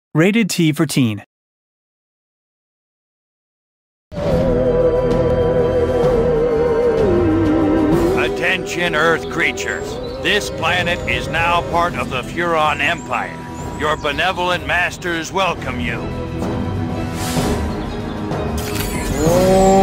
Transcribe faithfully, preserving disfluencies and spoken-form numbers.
Rated T for Teen. Attention, Earth creatures. This planet is now part of the Furon Empire. Your benevolent masters welcome you.